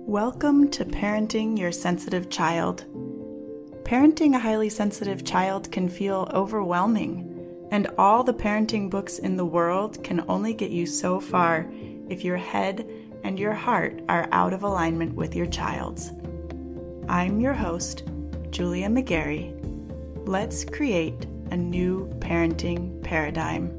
Welcome to Parenting Your Sensitive Child. Parenting a highly sensitive child can feel overwhelming, and all the parenting books in the world can only get you so far if your head and your heart are out of alignment with your child's. I'm your host, Julia McGarry. Let's create a new parenting paradigm.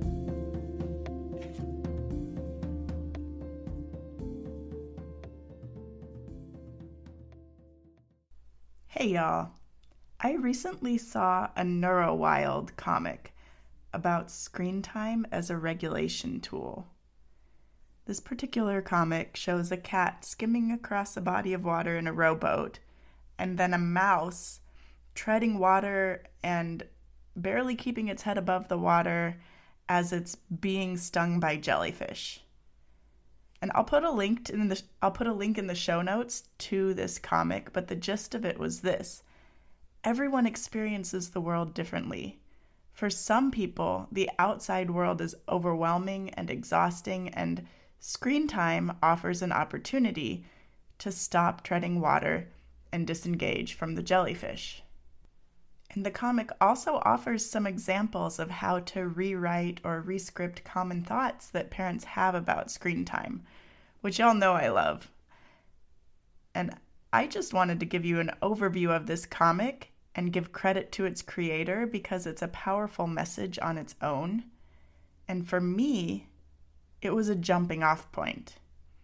Hey y'all, I recently saw a NeuroWild comic about screen time as a regulation tool. This particular comic shows a cat skimming across a body of water in a rowboat, and then a mouse treading water and barely keeping its head above the water as it's being stung by jellyfish. And I'll put a link in the show notes to this comic, but the gist of it was this. Everyone experiences the world differently. For some people, the outside world is overwhelming and exhausting, and screen time offers an opportunity to stop treading water and disengage from the jellyfish. And the comic also offers some examples of how to rewrite or rescript common thoughts that parents have about screen time, which y'all know I love. And I just wanted to give you an overview of this comic and give credit to its creator because it's a powerful message on its own. And for me, it was a jumping off point.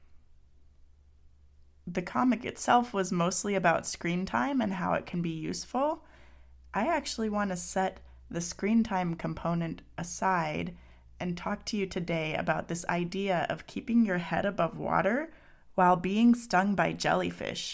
The comic itself was mostly about screen time and how it can be useful. I actually want to set the screen time component aside and talk to you today about this idea of keeping your head above water while being stung by jellyfish.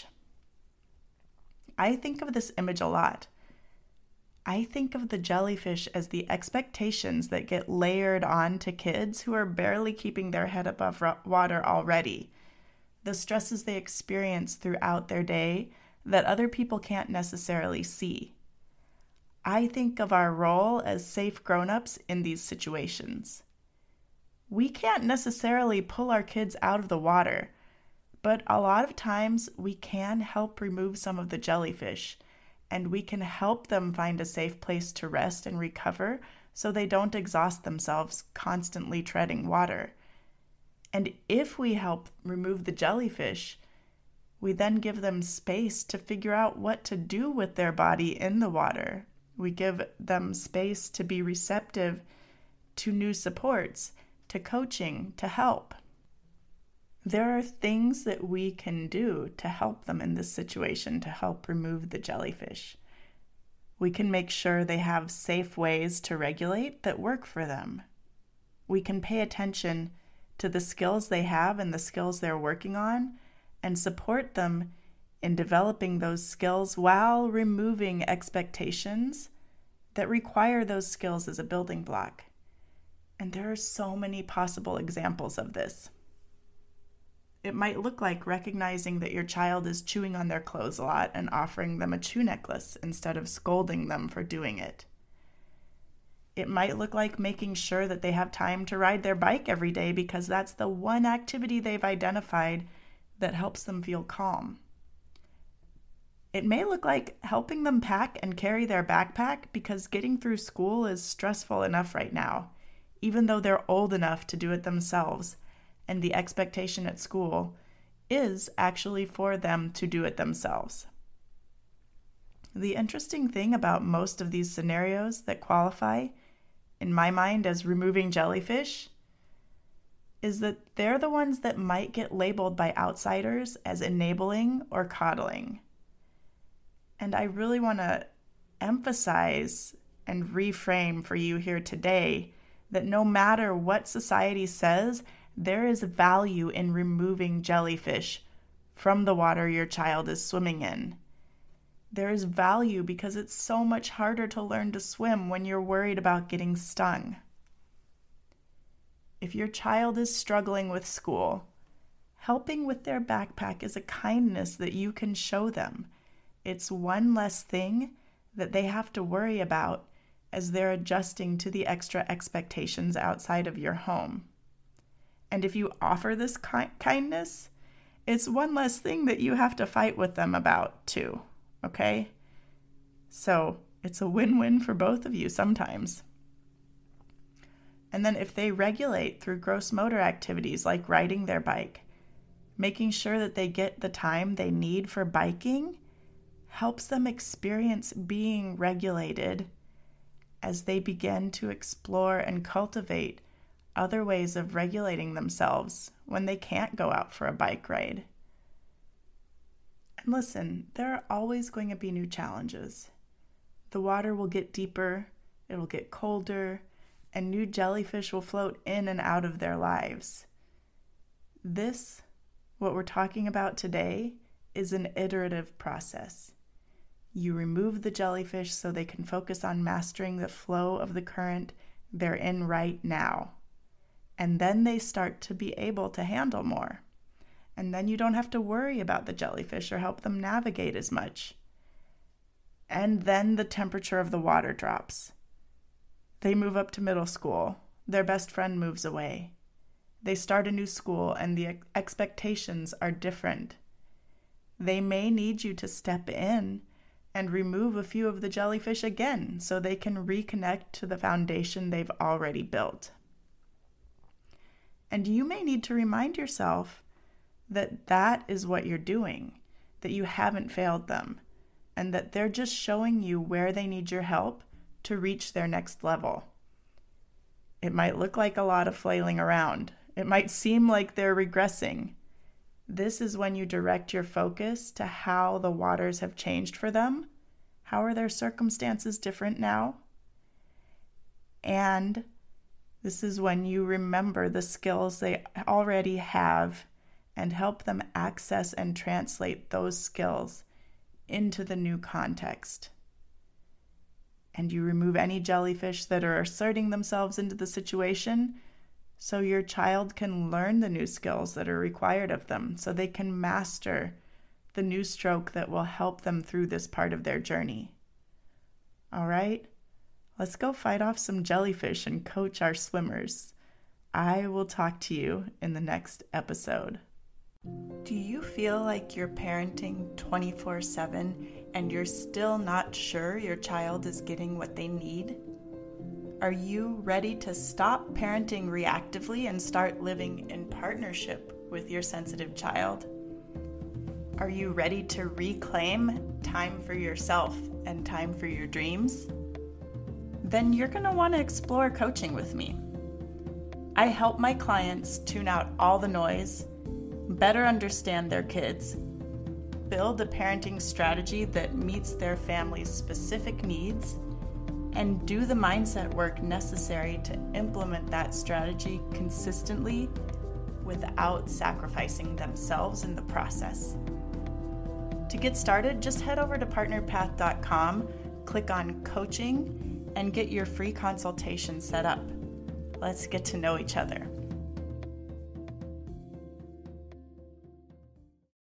I think of this image a lot. I think of the jellyfish as the expectations that get layered on to kids who are barely keeping their head above water already. The stresses they experience throughout their day that other people can't necessarily see. I think of our role as safe grown-ups in these situations. We can't necessarily pull our kids out of the water, but a lot of times we can help remove some of the jellyfish, and we can help them find a safe place to rest and recover so they don't exhaust themselves constantly treading water. And if we help remove the jellyfish, we then give them space to figure out what to do with their body in the water. We give them space to be receptive to new supports, to coaching, to help. There are things that we can do to help them in this situation to help remove the jellyfish. We can make sure they have safe ways to regulate that work for them. We can pay attention to the skills they have and the skills they're working on and support them in developing those skills while removing expectations that require those skills as a building block. And there are so many possible examples of this. It might look like recognizing that your child is chewing on their clothes a lot and offering them a chew necklace instead of scolding them for doing it. It might look like making sure that they have time to ride their bike every day because that's the one activity they've identified that helps them feel calm. It may look like helping them pack and carry their backpack because getting through school is stressful enough right now, even though they're old enough to do it themselves, and the expectation at school is actually for them to do it themselves. The interesting thing about most of these scenarios that qualify, in my mind, as removing jellyfish, is that they're the ones that might get labeled by outsiders as enabling or coddling. And I really want to emphasize and reframe for you here today that no matter what society says, there is value in removing jellyfish from the water your child is swimming in. There is value because it's so much harder to learn to swim when you're worried about getting stung. If your child is struggling with school, helping with their backpack is a kindness that you can show them. It's one less thing that they have to worry about as they're adjusting to the extra expectations outside of your home. And if you offer this kindness, it's one less thing that you have to fight with them about too, okay? So it's a win-win for both of you sometimes. And then if they regulate through gross motor activities like riding their bike, making sure that they get the time they need for biking helps them experience being regulated as they begin to explore and cultivate other ways of regulating themselves when they can't go out for a bike ride. And listen, there are always going to be new challenges. The water will get deeper, it will get colder, and new jellyfish will float in and out of their lives. This, what we're talking about today, is an iterative process. You remove the jellyfish so they can focus on mastering the flow of the current they're in right now. And then they start to be able to handle more. And then you don't have to worry about the jellyfish or help them navigate as much. And then the temperature of the water drops. They move up to middle school. Their best friend moves away. They start a new school and the expectations are different. They may need you to step in and remove a few of the jellyfish again so they can reconnect to the foundation they've already built. And you may need to remind yourself that that is what you're doing, that you haven't failed them, and that they're just showing you where they need your help to reach their next level. It might look like a lot of flailing around. It might seem like they're regressing. This is when you direct your focus to how the waters have changed for them. How are their circumstances different now? And this is when you remember the skills they already have and help them access and translate those skills into the new context. And you remove any jellyfish that are asserting themselves into the situation so your child can learn the new skills that are required of them so they can master the new stroke that will help them through this part of their journey. All right? Let's go fight off some jellyfish and coach our swimmers. I will talk to you in the next episode. Do you feel like you're parenting 24/7 and you're still not sure your child is getting what they need? Are you ready to stop parenting reactively and start living in partnership with your sensitive child? Are you ready to reclaim time for yourself and time for your dreams? Then you're going to want to explore coaching with me. I help my clients tune out all the noise, better understand their kids, build a parenting strategy that meets their family's specific needs, and do the mindset work necessary to implement that strategy consistently without sacrificing themselves in the process. To get started, just head over to partnerpath.com, click on coaching, and get your free consultation set up. Let's get to know each other.